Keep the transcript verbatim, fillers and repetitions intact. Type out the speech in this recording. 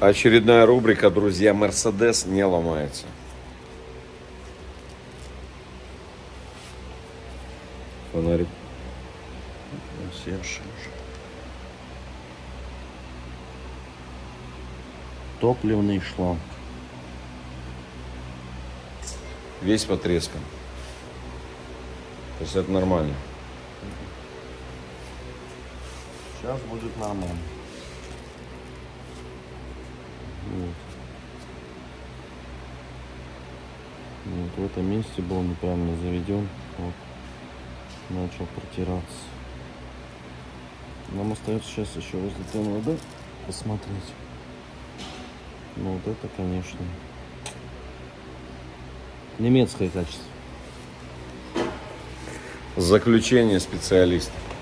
Очередная рубрика, друзья, Мерседес не ломается. Фонарик. Топливный шланг. Весь потрескан. То есть это нормально. Сейчас будет нормально. Вот. Вот в этом месте был неправильно заведен. Вот. Начал протираться. Нам остается сейчас еще возле ТМВД посмотреть. Ну вот это, конечно, немецкое качество. Заключение специалиста.